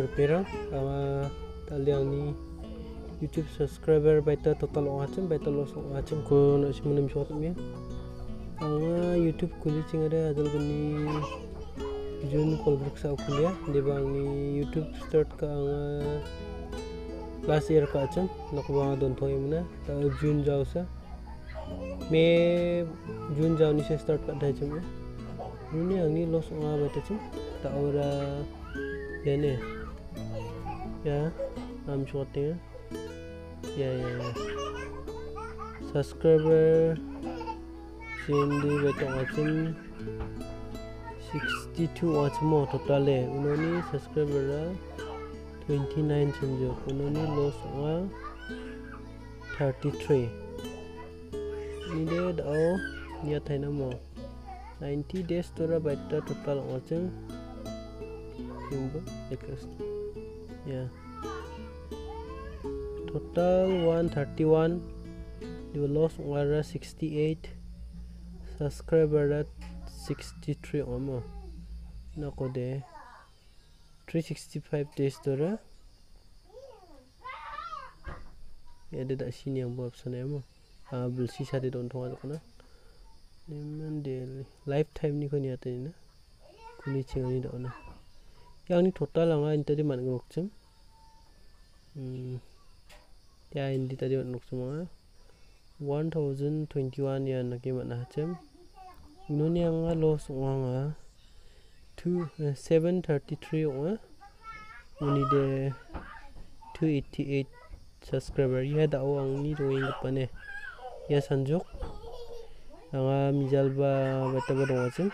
berpera taliang ni YouTube subscriber baita total ongacem baita los ongacem ko na simunim shot mi YouTube kuli cingada adal bani Jun kolbuk sa kuliah di bang ni YouTube start ka last year ka acem nak bang don thoy mana ta June jaw sa me June jaw ni se start ka dai cem ini yang ni los onga baita cem ta ora ya ya am shotnya ya subscriber sindi baita ngacem 62 wachmo total unoni subscriber 29 senjo unoni los onga 33 ini de dao nia thaina mo 90 days tora baita total ngacem ya total 131 di los ngara 68 subscriber 63 omo nako de 365 days tora ya de sini yang buat sana mo belsi sade don thonga kana neman de lifetime ni ko ni atena kuni chingani da ona yang ni total anga inta di man ngokcem ya indi tadi man ngokcem 1021 ya naki man hacem nuni anga los anga 733 anga uni de 288 subscriber ya da ang ni doing pane ya sanjok anga mijalba bata badong acem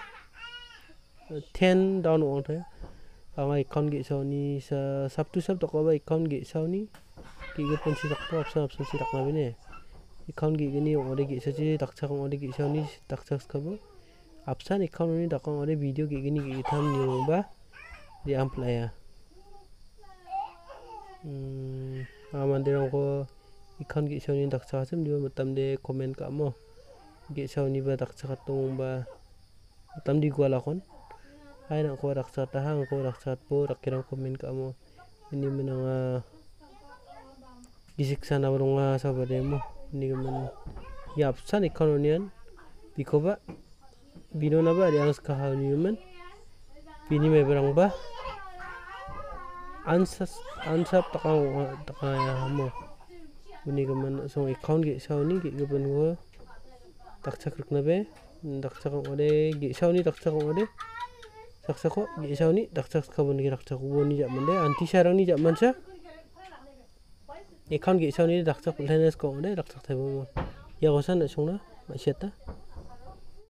10 down on the anga account ge sauni sa sabtu sab to ba account ge sauni ki ge ponsi tak option si tak na bine account ge ni ore ge sa ji tak chak ore ge sauni tak chak khabo option account ni tak ore video ge ni ge tham ni ba di amplaya amandirang ko account ge sauni tak chak sem di matam de comment ka mo ge sauni ba tak chak tung ba matam di gwala kon ay na ko raksat hang ko raksat po rakirang komen ka mo ini menang gisiksa na barunga sa bademo ini man yapsan economian bikoba bino na ba yang ska human bini me barang ba ansap takaya mo ini man so account ge sauni ge gaban go takchak rukna be takchak ode ge sauni takchak ode saksako gi sauni daksak kabon gi daksak uboni jamande anti sarang ni jamansa account gi sauni daksak lenes ko de daksak thebo ya gosan sungna ma seta